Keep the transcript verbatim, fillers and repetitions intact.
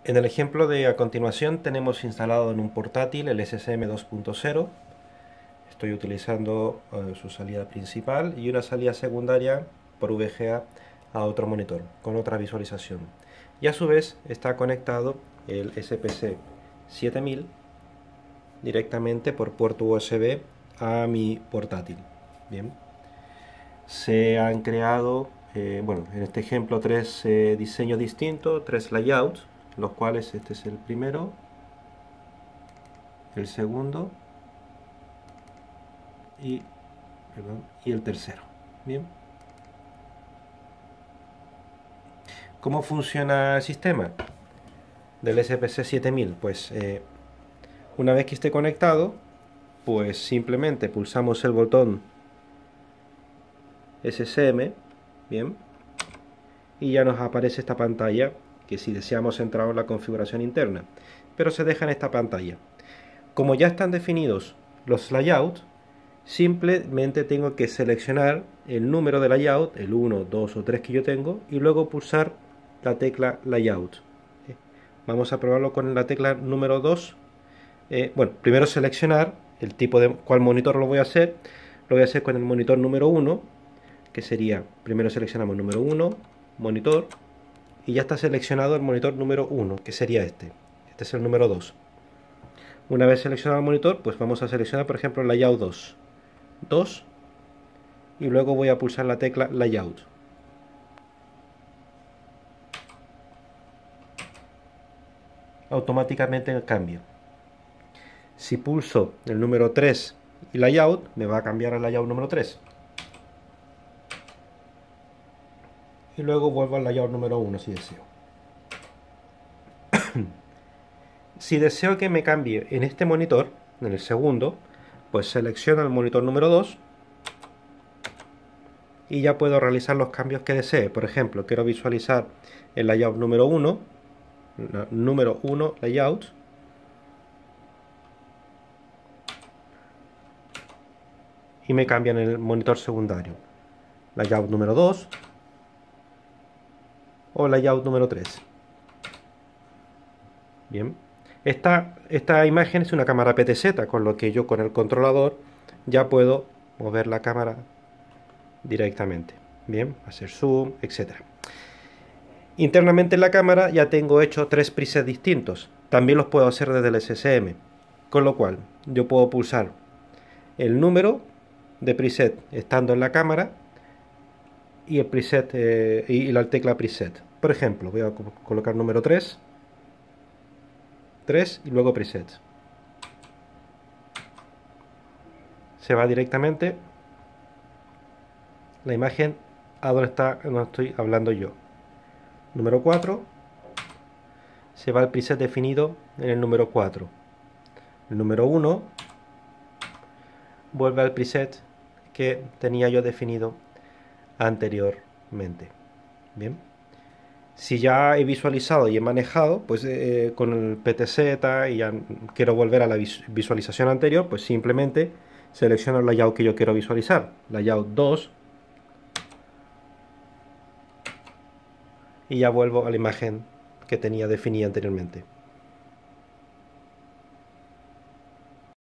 En el ejemplo de a continuación tenemos instalado en un portátil el S S M dos punto cero. Estoy utilizando eh, su salida principal y una salida secundaria por V G A a otro monitor con otra visualización. Y a su vez está conectado el S P C siete mil directamente por puerto U S B a mi portátil. Bien. Se han creado, eh, bueno, en este ejemplo tres eh, diseños distintos, tres layouts, los cuales este es el primero, el segundo y, perdón, y el tercero. Bien. ¿Cómo funciona el sistema del S P C siete mil? Pues eh, una vez que esté conectado, pues simplemente pulsamos el botón S S M, bien, y ya nos aparece esta pantalla que si deseamos entrar en la configuración interna, pero se deja en esta pantalla. Como ya están definidos los layouts, simplemente tengo que seleccionar el número de layout, el uno, dos o tres que yo tengo, y luego pulsar la tecla layout. Vamos a probarlo con la tecla número dos. Eh, bueno, primero seleccionar el tipo de cuál monitor lo voy a hacer. Lo voy a hacer con el monitor número uno, que sería, primero seleccionamos número uno, monitor, y ya está seleccionado el monitor número uno, que sería este. Este es el número dos. Una vez seleccionado el monitor, pues vamos a seleccionar, por ejemplo, layout dos. dos y luego voy a pulsar la tecla layout. Automáticamente el cambio. Si pulso el número tres y layout, me va a cambiar al layout número tres. Y luego vuelvo al layout número uno si deseo. Si deseo que me cambie en este monitor, en el segundo, pues selecciono el monitor número dos y ya puedo realizar los cambios que desee. Por ejemplo, quiero visualizar el layout número uno, número uno layout, y me cambian el monitor secundario, layout número dos o layout número tres. Bien, esta, esta imagen es una cámara P T Z, con lo que yo con el controlador ya puedo mover la cámara directamente. Bien, hacer zoom, etcétera. Internamente en la cámara ya tengo hecho tres presets distintos. También los puedo hacer desde el S S M, con lo cual yo puedo pulsar el número de preset estando en la cámara y el preset eh, y la tecla preset. Por ejemplo, voy a colocar número tres, tres y luego preset. Se va directamente la imagen a donde está, donde estoy hablando yo. Número cuatro, se va el preset definido en el número cuatro. El número uno vuelve al preset que tenía yo definido anteriormente. Bien, si ya he visualizado y he manejado, pues eh, con el P T Z y ya quiero volver a la visualización anterior, pues simplemente selecciono el layout que yo quiero visualizar, layout dos, y ya vuelvo a la imagen que tenía definida anteriormente.